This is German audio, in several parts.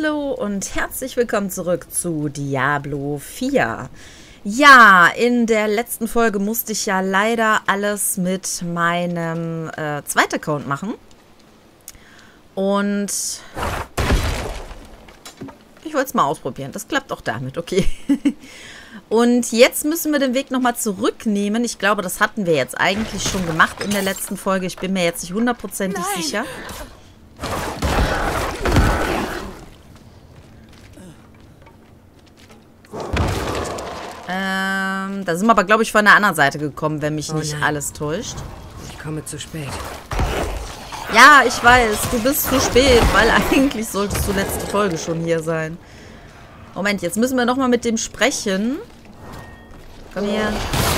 Hallo und herzlich willkommen zurück zu Diablo 4. Ja, in der letzten Folge musste ich ja leider alles mit meinem zweiten Account machen. Und ich wollte es mal ausprobieren. Das klappt auch damit, okay. Und jetzt müssen wir den Weg nochmal zurücknehmen. Ich glaube, das hatten wir jetzt eigentlich schon gemacht in der letzten Folge. Ich bin mir jetzt nicht hundertprozentig sicher. Da sind wir aber, glaube ich, von der anderen Seite gekommen, wenn mich nicht alles täuscht. Ich komme zu spät. Ja, ich weiß, du bist zu spät, weil eigentlich solltest du letzte Folge schon hier sein. Moment, jetzt müssen wir nochmal mit dem sprechen. Komm her.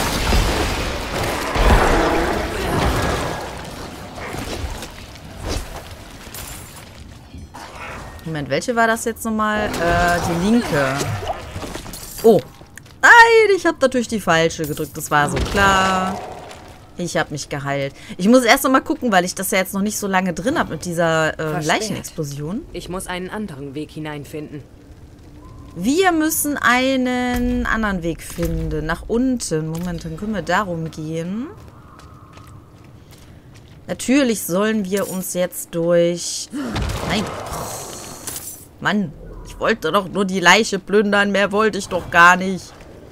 Moment, welche war das jetzt nochmal? Die linke. Oh. Nein, ich habe natürlich die falsche gedrückt. Das war so klar. Ich habe mich geheilt. Ich muss erst noch mal gucken, weil ich das ja jetzt noch nicht so lange drin habe mit dieser Leichenexplosion. Ich muss einen anderen Weg hineinfinden. Wir müssen einen anderen Weg finden. Nach unten. Moment, dann können wir darum gehen. Natürlich sollen wir uns jetzt durch... Nein. Mann, ich wollte doch nur die Leiche plündern. Mehr wollte ich doch gar nicht.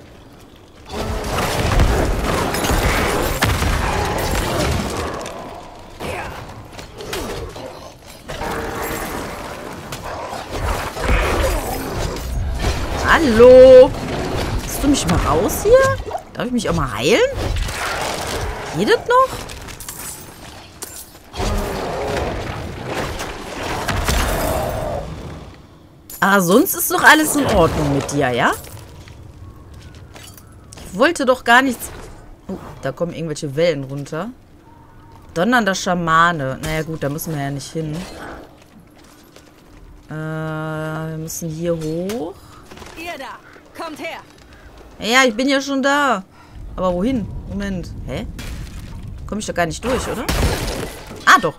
Hallo? Lässt du mich mal raus hier? Darf ich mich auch mal heilen? Geht das noch? Ah, sonst ist doch alles in Ordnung mit dir, ja? Ich wollte doch gar nichts... Oh, da kommen irgendwelche Wellen runter. Donnernder Schamane. Naja gut, da müssen wir ja nicht hin. Wir müssen hier hoch. Ihr da, kommt her. Ja, ich bin ja schon da. Aber wohin? Moment. Hä? Komme ich doch gar nicht durch, oder? Ah, doch.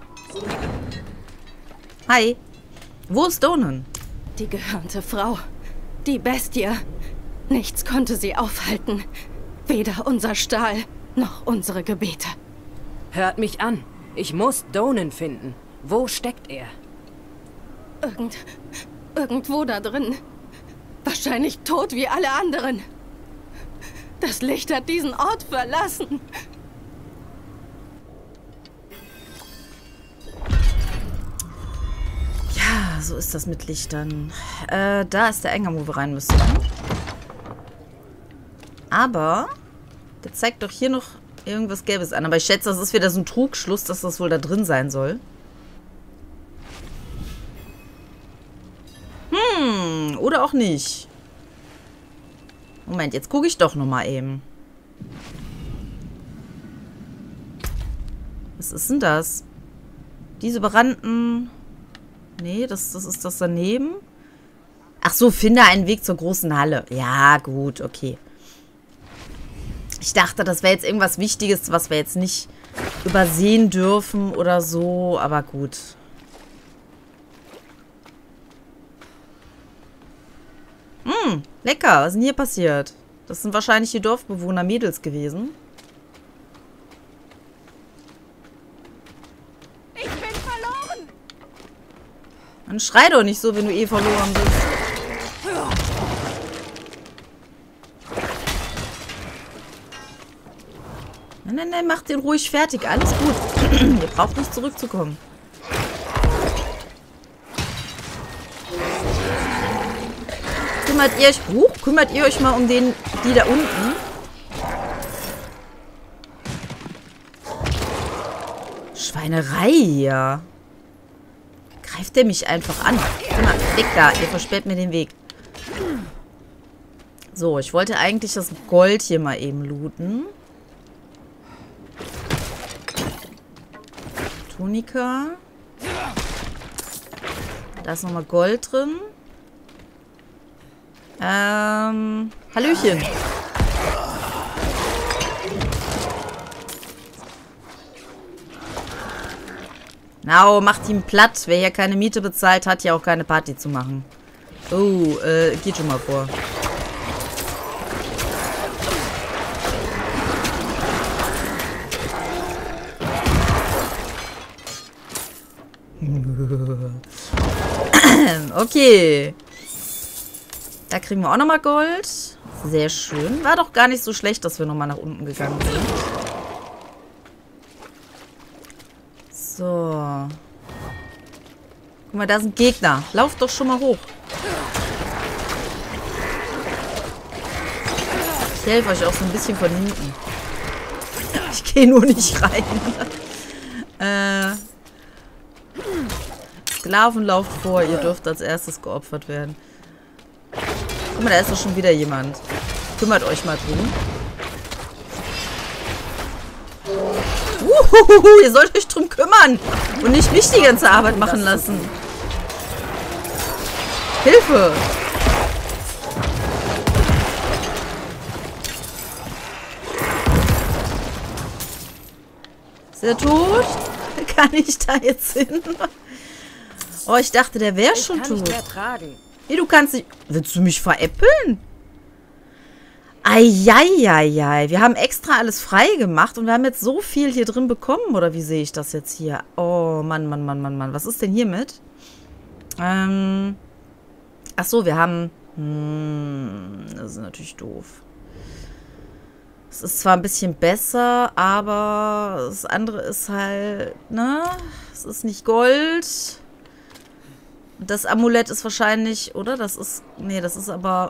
Hi. Wo ist Donan? Die gehörnte Frau. Die Bestie. Nichts konnte sie aufhalten. Weder unser Stahl, noch unsere Gebete. Hört mich an. Ich muss Donan finden. Wo steckt er? Irgendwo da drin. Wahrscheinlich tot wie alle anderen. Das Licht hat diesen Ort verlassen. Ja, so ist das mit Lichtern. Da ist der Eingang, wo wir rein müssen. Aber der zeigt doch hier noch irgendwas Gelbes an. Aber ich schätze, das ist wieder so ein Trugschluss, dass das wohl da drin sein soll. Oder auch nicht. Moment, jetzt gucke ich doch nochmal eben. Was ist denn das? Diese Branden... Nee, das ist das daneben. Ach so, finde einen Weg zur großen Halle. Ja, gut, okay. Ich dachte, das wäre jetzt irgendwas Wichtiges, was wir jetzt nicht übersehen dürfen oder so. Aber gut. Lecker. Was ist denn hier passiert? Das sind wahrscheinlich die Dorfbewohner Mädels gewesen. Ich bin verloren! Dann schrei doch nicht so, wenn du eh verloren bist. Nein, nein, mach den ruhig fertig. Alles gut. Ihr braucht nicht zurückzukommen. Kümmert ihr euch mal um die da unten? Schweinerei hier. Greift der mich einfach an? Guck mal, weg da. Ihr versperrt mir den Weg. So, ich wollte eigentlich das Gold hier mal eben looten. Tunika. Da ist nochmal Gold drin. Hallöchen. Macht ihn platt. Wer hier keine Miete bezahlt, hat ja auch keine Party zu machen. Oh, geht schon mal vor. Okay. Da kriegen wir auch nochmal Gold. Sehr schön. War doch gar nicht so schlecht, dass wir nochmal nach unten gegangen sind. So. Guck mal, da sind Gegner. Lauft doch schon mal hoch. Ich helfe euch auch so ein bisschen von hinten. Ich gehe nur nicht rein. Sklaven, lauft vor. Ihr dürft als erstes geopfert werden. Guck mal, da ist doch schon wieder jemand. Kümmert euch mal drum. Ihr sollt euch drum kümmern. Und nicht mich die ganze Arbeit machen lassen. Hilfe! Ist er tot? Kann ich da jetzt hin? Oh, ich dachte, der wäre schon tot. Nee, du kannst nicht... Willst du mich veräppeln? Eieieiei. Wir haben extra alles frei gemacht und wir haben jetzt so viel hier drin bekommen. Oder wie sehe ich das jetzt hier? Oh, Mann, Mann, Mann, Mann, Mann. Was ist denn hiermit? Ach so, wir haben... das ist natürlich doof. Es ist zwar ein bisschen besser, aber das andere ist halt... Ne? Es ist nicht Gold. Das Amulett ist wahrscheinlich... Oder? Das ist... Nee, das ist aber...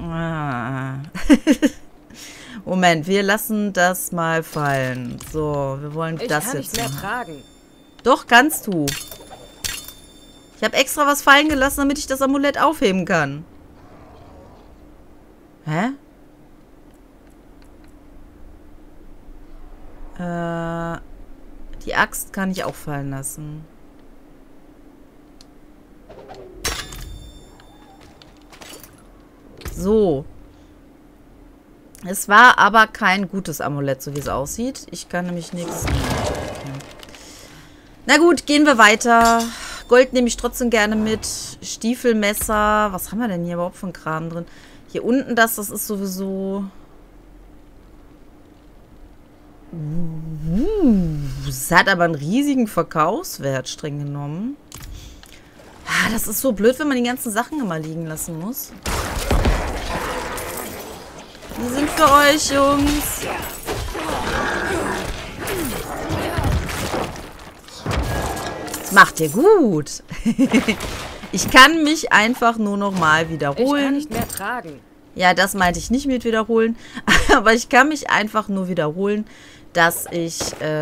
Moment, wir lassen das mal fallen. So, wir wollen das jetzt machen. Tragen. Doch, kannst du. Ich habe extra was fallen gelassen, damit ich das Amulett aufheben kann. Hä? Die Axt kann ich auch fallen lassen. So. Es war aber kein gutes Amulett, so wie es aussieht. Ich kann nämlich nichts... Okay. Na gut, gehen wir weiter. Gold nehme ich trotzdem gerne mit. Stiefelmesser. Was haben wir denn hier überhaupt für einen Kram drin? Hier unten das ist sowieso... Es hat aber einen riesigen Verkaufswert, streng genommen. Ah, das ist so blöd, wenn man die ganzen Sachen immer liegen lassen muss. Die sind für euch, Jungs. Das macht ihr gut. Ich kann mich einfach nur noch mal wiederholen. Ich kann nicht mehr tragen. Ja, das meinte ich nicht mit wiederholen. Aber ich kann mich einfach nur wiederholen, dass ich...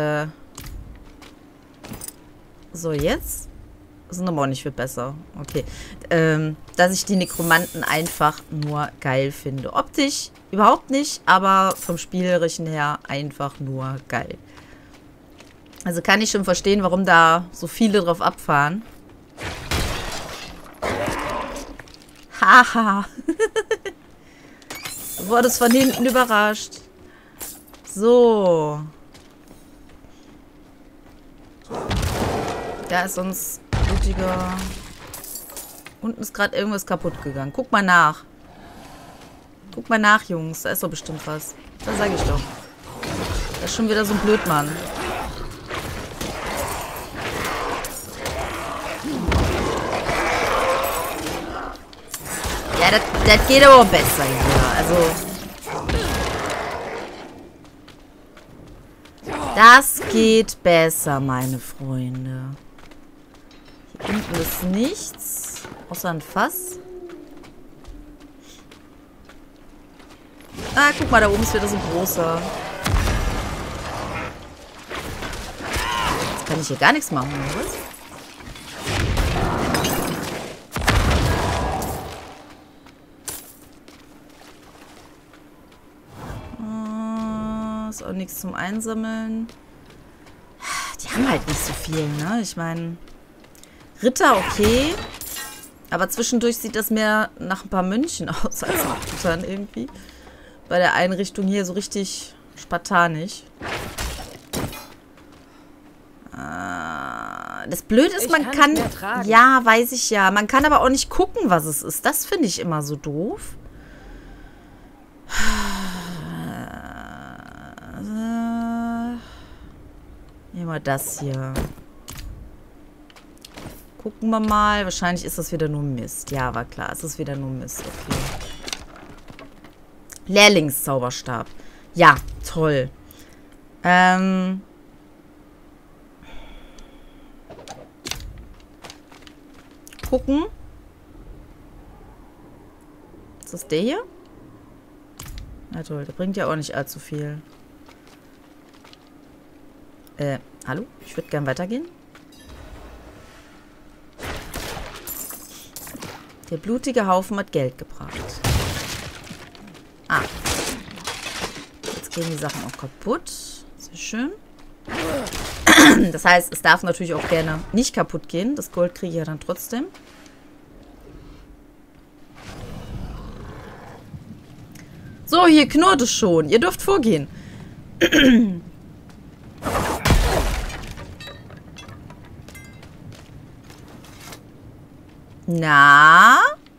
So, jetzt? Das ist aber auch nicht viel besser. Okay. Dass ich die Nekromanten einfach nur geil finde. Optisch überhaupt nicht, aber vom Spielerischen her einfach nur geil. Also kann ich schon verstehen, warum da so viele drauf abfahren. Haha. Du wurdest von hinten überrascht. So. Da ist uns blutiger. Unten ist gerade irgendwas kaputt gegangen. Guck mal nach. Guck mal nach, Jungs. Da ist doch bestimmt was. Da sag ich doch. Da ist schon wieder so ein Blödmann. Ja, das geht aber auch besser hier. Also... Das geht besser, meine Freunde. Hier unten ist nichts. Außer ein Fass. Ah, guck mal, da oben ist wieder so ein großer. Jetzt kann ich hier gar nichts machen, oder was? Ist auch nichts zum Einsammeln. Die haben halt nicht so viel, ne? Ich meine, Ritter okay. Aber zwischendurch sieht das mehr nach ein paar Mönchen aus als nach Rittern irgendwie. Bei der Einrichtung hier so richtig spartanisch. Das Blöde ist, man kann... Ja, weiß ich ja. Man kann aber auch nicht gucken, was es ist. Das finde ich immer so doof. Nehmen wir das hier. Gucken wir mal. Wahrscheinlich ist das wieder nur Mist. Ja, war klar. Es ist wieder nur Mist. Okay. Lehrlingszauberstab. Ja, toll. Gucken. Ist das der hier? Na toll, der bringt ja auch nicht allzu viel. Hallo? Ich würde gern weitergehen. Der blutige Haufen hat Geld gebracht. Ah. Jetzt gehen die Sachen auch kaputt. Sehr schön. Das heißt, es darf natürlich auch gerne nicht kaputt gehen. Das Gold kriege ich ja dann trotzdem. So, hier knurrt es schon. Ihr dürft vorgehen. Na?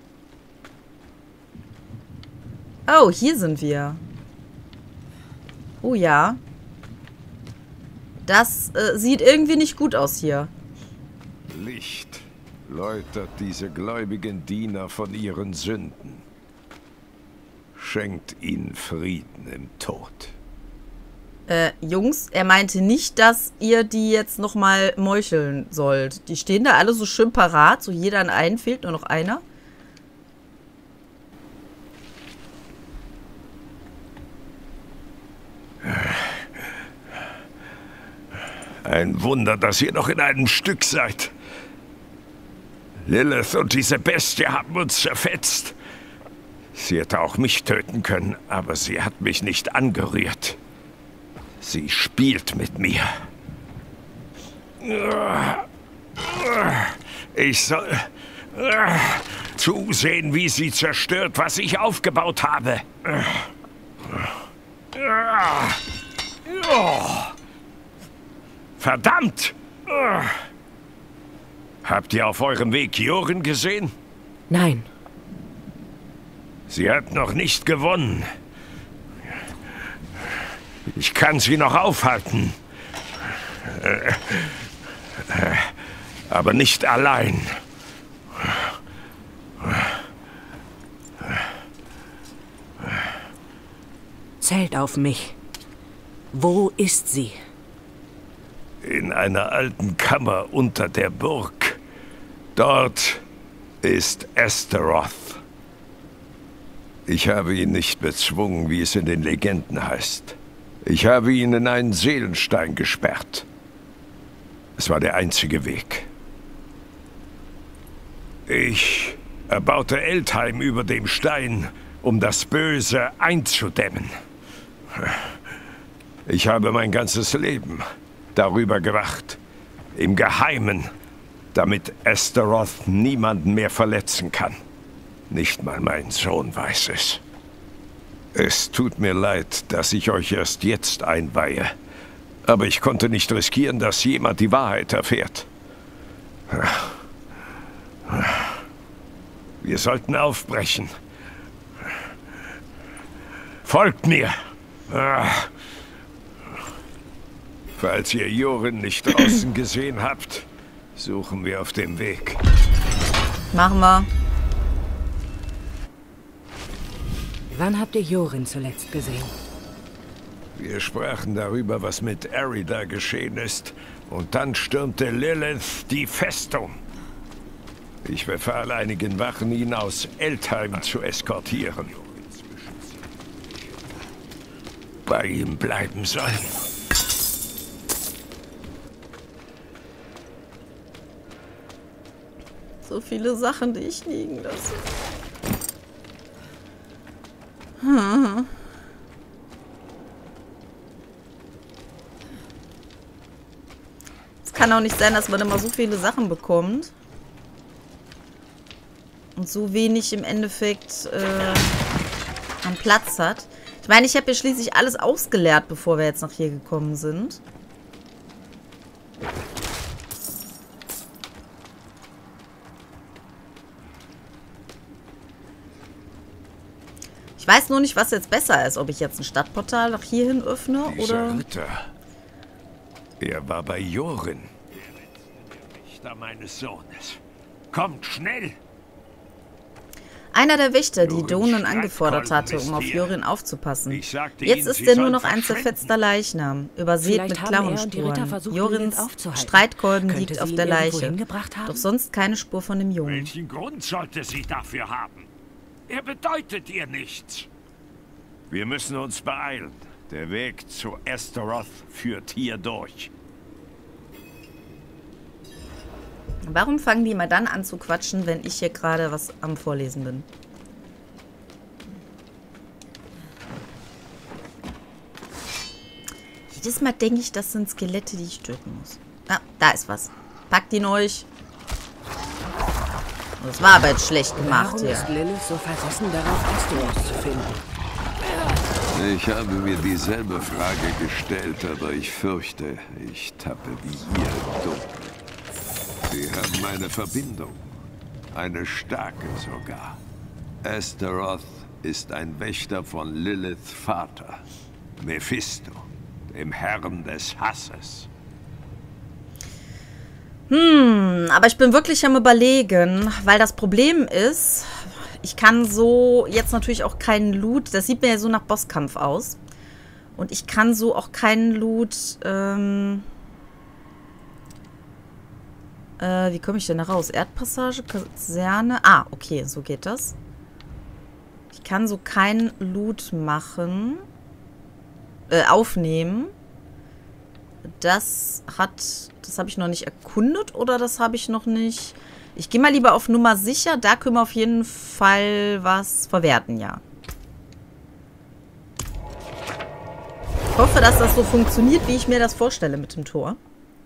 Oh, hier sind wir. Oh ja. Das sieht irgendwie nicht gut aus hier. Licht läutert diese gläubigen Diener von ihren Sünden. Schenkt ihnen Frieden im Tod. Jungs, er meinte nicht, dass ihr die jetzt nochmal meucheln sollt. Die stehen da alle so schön parat, so jeder an einen, fehlt nur noch einer. Ein Wunder, dass ihr noch in einem Stück seid. Lilith und diese Bestie haben uns zerfetzt. Sie hätte auch mich töten können, aber sie hat mich nicht angerührt. Sie spielt mit mir. Ich soll zusehen, wie sie zerstört, was ich aufgebaut habe. Verdammt! Habt ihr auf eurem Weg Joren gesehen? Nein. Sie hat noch nicht gewonnen. Ich kann sie noch aufhalten. Aber nicht allein. Zählt auf mich. Wo ist sie? In einer alten Kammer unter der Burg. Dort ist Astaroth. Ich habe ihn nicht bezwungen, wie es in den Legenden heißt. Ich habe ihn in einen Seelenstein gesperrt. Es war der einzige Weg. Ich erbaute Eltheim über dem Stein, um das Böse einzudämmen. Ich habe mein ganzes Leben darüber gewacht, im Geheimen, damit Astaroth niemanden mehr verletzen kann. Nicht mal mein Sohn weiß es. Es tut mir leid, dass ich euch erst jetzt einweihe. Aber ich konnte nicht riskieren, dass jemand die Wahrheit erfährt. Wir sollten aufbrechen. Folgt mir! Falls ihr Joren nicht draußen gesehen habt, suchen wir auf dem Weg. Machen wir. Wann habt ihr Joren zuletzt gesehen? Wir sprachen darüber, was mit Arida geschehen ist. Und dann stürmte Lilith die Festung. Ich befahl einigen Wachen, ihn aus Eltheim zu eskortieren. Bei ihm bleiben sollen. So viele Sachen, die ich liegen lasse. Es kann auch nicht sein, dass man immer so viele Sachen bekommt. Und so wenig im Endeffekt an Platz hat. Ich meine, ich habe ja schließlich alles ausgeleert, bevor wir jetzt nach hier gekommen sind. Ich weiß nur nicht, was jetzt besser ist. Ob ich jetzt ein Stadtportal nach hierhin öffne, Dieser oder... Ritter. Er war bei Jorin. Der Wächter meines Sohnes. Kommt schnell! Einer der Wächter, die Jorins Donen angefordert hatte, um auf Streitkolben ist Jorin aufzupassen. Ich sagte Jetzt Ihnen, ist Sie er nur sollen noch ein verschwinden. zerfetzter Leichnam, übersät Vielleicht mit haben er und die Ritter Klauenspuren. versucht, Jorins Lilith aufzuhalten. Streitkolben Könnte liegt sie auf ihn der irgendwo Leiche. hingebracht haben? Doch sonst keine Spur von dem Jungen. Welchen Grund sollte sie dafür haben? Er bedeutet ihr nichts. Wir müssen uns beeilen. Der Weg zu Astaroth führt hier durch. Warum fangen die immer dann an zu quatschen, wenn ich hier gerade was am Vorlesen bin? Jedes Mal denke ich, das sind Skelette, die ich töten muss. Ah, da ist was. Packt ihn euch. Das war aber jetzt schlecht gemacht Warum hier. ist Lilith so versessen darauf, Astaroth zu finden? Ich habe mir dieselbe Frage gestellt, aber ich fürchte, ich tappe wie hier dumm. Sie haben eine Verbindung. Eine starke sogar. Astaroth ist ein Wächter von Liliths Vater, Mephisto, dem Herrn des Hasses. Aber ich bin wirklich am Überlegen, weil das Problem ist, ich kann so jetzt natürlich auch keinen Loot, das sieht mir ja so nach Bosskampf aus. Und ich kann so auch keinen Loot, wie komme ich denn da raus? Erdpassage, Kaserne, ah, okay, so geht das. Ich kann so keinen Loot machen, aufnehmen. Das habe ich noch nicht erkundet oder das habe ich noch nicht... Ich gehe mal lieber auf Nummer sicher. Da können wir auf jeden Fall was verwerten, ja. Ich hoffe, dass das so funktioniert, wie ich mir das vorstelle mit dem Tor.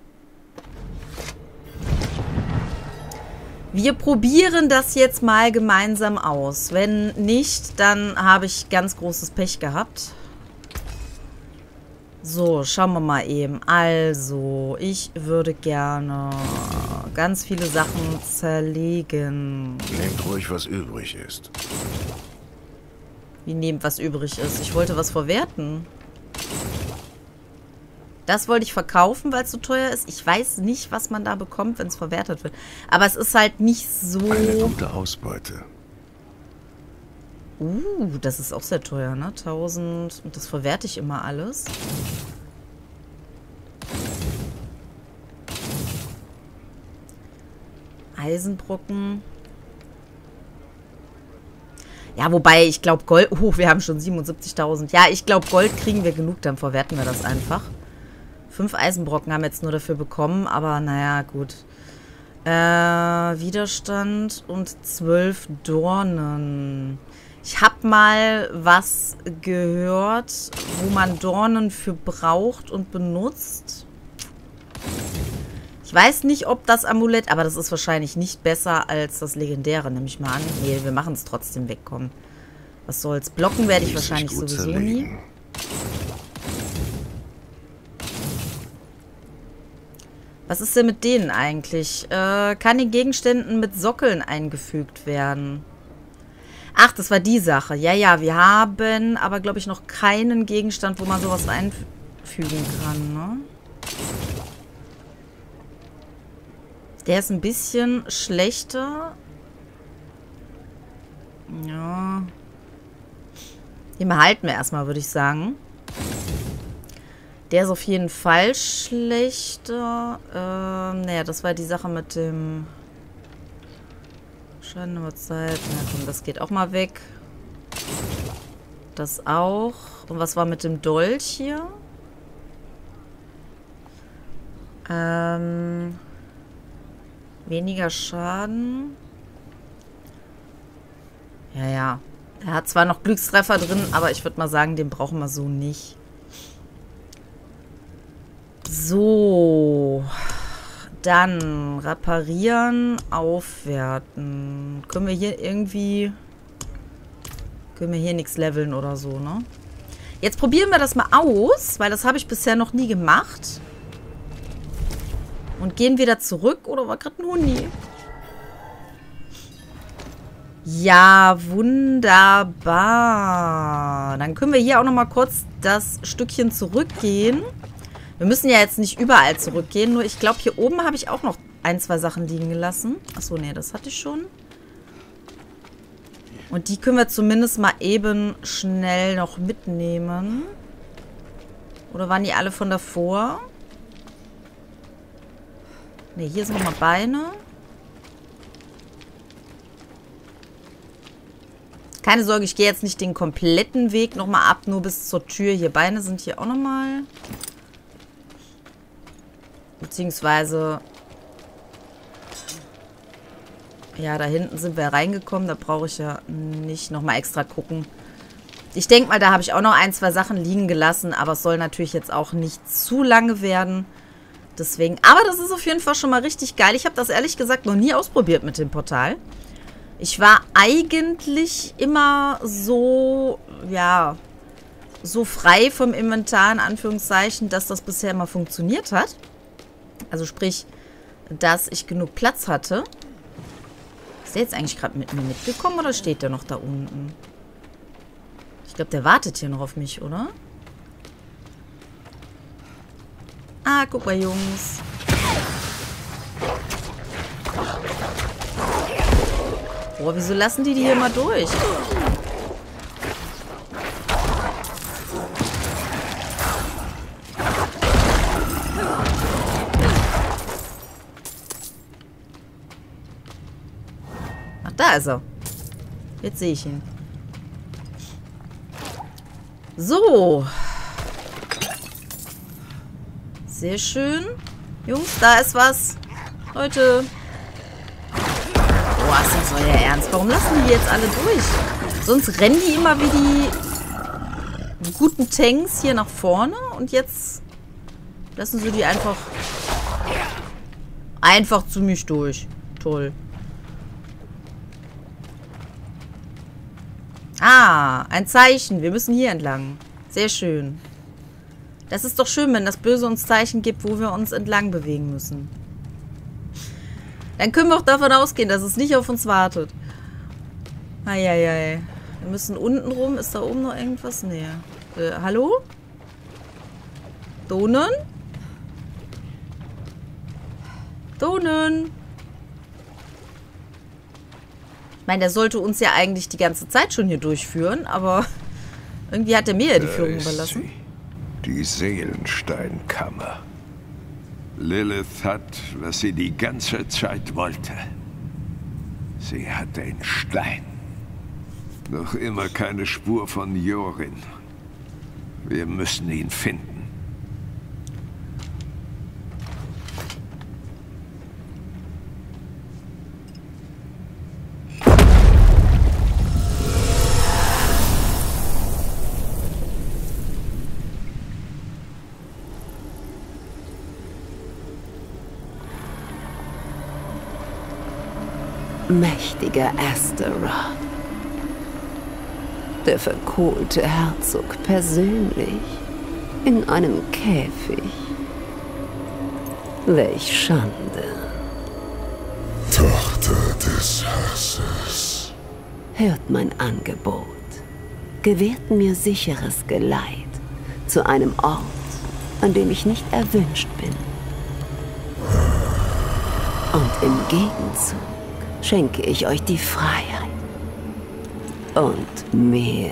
Wir probieren das jetzt mal gemeinsam aus. Wenn nicht, dann habe ich ganz großes Pech gehabt. So, schauen wir mal eben. Also, ich würde gerne ganz viele Sachen zerlegen. Nehmt ruhig, was übrig ist. Wie nehmt, was übrig ist? Ich wollte was verwerten. Das wollte ich verkaufen, weil es so teuer ist. Ich weiß nicht, was man da bekommt, wenn es verwertet wird. Aber es ist halt nicht so... Eine gute Ausbeute. Das ist auch sehr teuer, ne? 1000. Und das verwerte ich immer alles. Eisenbrocken. Ja, wobei, ich glaube Gold... Oh, wir haben schon 77.000. Ja, ich glaube Gold kriegen wir genug, dann verwerten wir das einfach. 5 Eisenbrocken haben wir jetzt nur dafür bekommen, aber naja, gut. Widerstand und 12 Dornen. Ich habe mal was gehört, wo man Dornen für braucht und benutzt. Ich weiß nicht, ob das Amulett, aber das ist wahrscheinlich nicht besser als das Legendäre, nehme ich mal an. Nee, wir machen es trotzdem wegkommen. Was soll's? Blocken werde ich wahrscheinlich sowieso nie. Was ist denn mit denen eigentlich? Kann in Gegenständen mit Sockeln eingefügt werden? Ach, das war die Sache. Ja, ja, wir haben aber, glaube ich, noch keinen Gegenstand, wo man sowas einfügen kann, ne? Der ist ein bisschen schlechter. Ja. Den behalten wir erstmal, würde ich sagen. Der ist auf jeden Fall schlechter. Naja, das war die Sache mit dem... Scheinüberzeit. Na komm, das geht auch mal weg. Das auch. Und was war mit dem Dolch hier? Weniger Schaden. Ja, ja. Er hat zwar noch Glückstreffer drin, aber ich würde mal sagen, den brauchen wir so nicht. So. Dann reparieren, aufwerten. Können wir hier irgendwie... Können wir hier nichts leveln oder so, ne? Jetzt probieren wir das mal aus, weil das habe ich bisher noch nie gemacht. Und gehen wieder zurück. Oder war gerade ein Hundi? Ja, wunderbar. Dann können wir hier auch nochmal kurz das Stückchen zurückgehen. Wir müssen ja jetzt nicht überall zurückgehen. Nur ich glaube, hier oben habe ich auch noch ein, zwei Sachen liegen gelassen. Achso, nee, das hatte ich schon. Und die können wir zumindest mal eben schnell noch mitnehmen. Oder waren die alle von davor? Ne, hier sind nochmal Beine. Keine Sorge, ich gehe jetzt nicht den kompletten Weg nochmal ab, nur bis zur Tür. Hier Beine sind hier auch nochmal. Beziehungsweise... Ja, da hinten sind wir reingekommen. Da brauche ich ja nicht nochmal extra gucken. Ich denke mal, da habe ich auch noch ein, zwei Sachen liegen gelassen. Aber es soll natürlich jetzt auch nicht zu lange werden. Deswegen, aber das ist auf jeden Fall schon mal richtig geil. Ich habe das ehrlich gesagt noch nie ausprobiert mit dem Portal. Ich war eigentlich immer so, ja, so frei vom Inventar, in Anführungszeichen, dass das bisher immer funktioniert hat. Also sprich, dass ich genug Platz hatte. Ist der jetzt eigentlich gerade mit mir mitgekommen oder steht der noch da unten? Ich glaube, der wartet hier noch auf mich, oder? Ah, guck mal, Jungs. Boah, wieso lassen die hier mal durch? Ach, da ist er. Jetzt sehe ich ihn. So. Sehr schön. Jungs, da ist was. Leute. Boah, ist das euer Ernst? Warum lassen die jetzt alle durch? Sonst rennen die immer wie die guten Tanks hier nach vorne. Und jetzt lassen sie die einfach zu mich durch. Toll. Ah, ein Zeichen. Wir müssen hier entlang. Sehr schön. Das ist doch schön, wenn das Böse uns Zeichen gibt, wo wir uns entlang bewegen müssen. Dann können wir auch davon ausgehen, dass es nicht auf uns wartet. Eieiei. Wir müssen unten rum. Ist da oben noch irgendwas? Nee. Hallo? Donen? Donen? Ich meine, der sollte uns ja eigentlich die ganze Zeit schon hier durchführen, aber irgendwie hat er mir ja die Führung überlassen. Die Seelensteinkammer. Lilith hat, was sie die ganze Zeit wollte. Sie hat den Stein. Noch immer keine Spur von Jorin. Wir müssen ihn finden. Mächtiger Astaroth. Der verkohlte Herzog persönlich in einem Käfig. Welch Schande. Tochter des Hasses. Hört mein Angebot. Gewährt mir sicheres Geleit zu einem Ort, an dem ich nicht erwünscht bin. Und im Gegenzug schenke ich euch die Freiheit. Und mehr.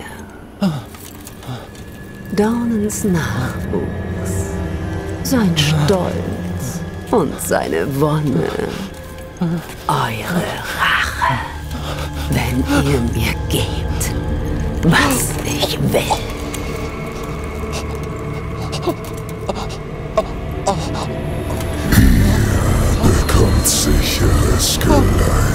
Dawnens Nachwuchs. Sein Stolz und seine Wonne. Eure Rache, wenn ihr mir gebt, was ich will. Bekommt sicheres Geleit.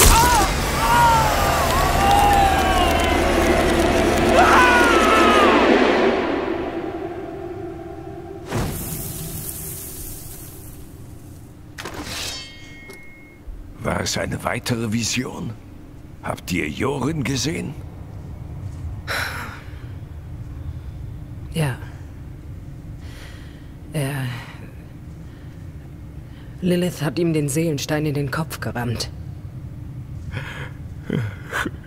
War es eine weitere Vision? Habt ihr Jorin gesehen? Ja. Lilith hat ihm den Seelenstein in den Kopf gerammt.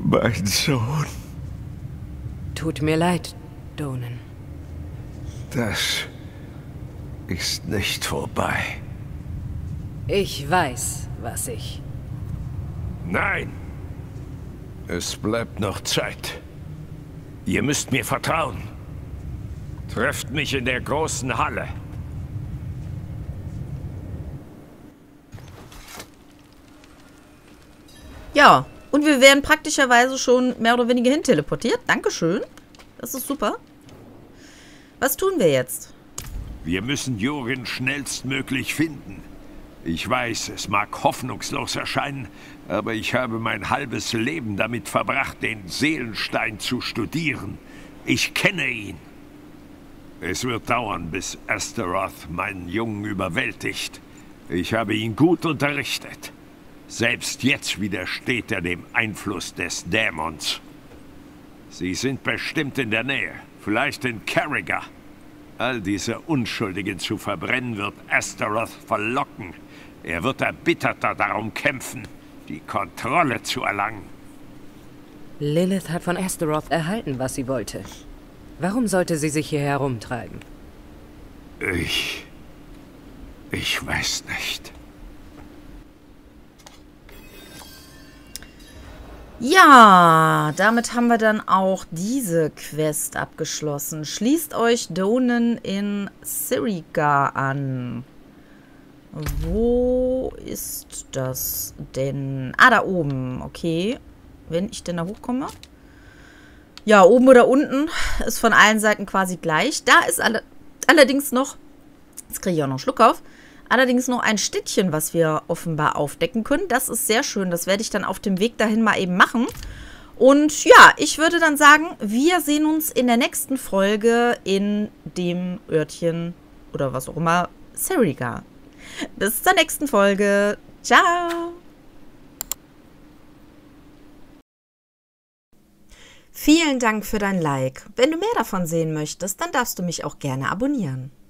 Mein Sohn. Tut mir leid, Donan. Das ist nicht vorbei. Ich weiß, was ich... Nein. Es bleibt noch Zeit. Ihr müsst mir vertrauen. Trefft mich in der großen Halle. Ja, und wir werden praktischerweise schon mehr oder weniger hin teleportiert. Dankeschön. Das ist super. Was tun wir jetzt? Wir müssen Jorin schnellstmöglich finden. Ich weiß, es mag hoffnungslos erscheinen, aber ich habe mein halbes Leben damit verbracht, den Seelenstein zu studieren. Ich kenne ihn. Es wird dauern, bis Astaroth meinen Jungen überwältigt. Ich habe ihn gut unterrichtet. Selbst jetzt widersteht er dem Einfluss des Dämons. Sie sind bestimmt in der Nähe, vielleicht in Carragher. All diese Unschuldigen zu verbrennen wird Astaroth verlocken. Er wird erbitterter darum kämpfen, die Kontrolle zu erlangen. Lilith hat von Astaroth erhalten, was sie wollte. Warum sollte sie sich hier herumtreiben? Ich weiß nicht. Ja, damit haben wir dann auch diese Quest abgeschlossen. Schließt euch Donan in Sirigar an. Wo ist das denn? Ah, da oben. Okay. Wenn ich denn da hochkomme? Ja, oben oder unten ist von allen Seiten quasi gleich. Da ist allerdings noch, jetzt kriege ich auch noch einen Schluck auf, allerdings noch ein Städtchen, was wir offenbar aufdecken können. Das ist sehr schön. Das werde ich dann auf dem Weg dahin mal eben machen. Und ja, ich würde dann sagen, wir sehen uns in der nächsten Folge in dem Örtchen oder was auch immer, Sirigar. Bis zur nächsten Folge. Ciao. Vielen Dank für dein Like. Wenn du mehr davon sehen möchtest, dann darfst du mich auch gerne abonnieren.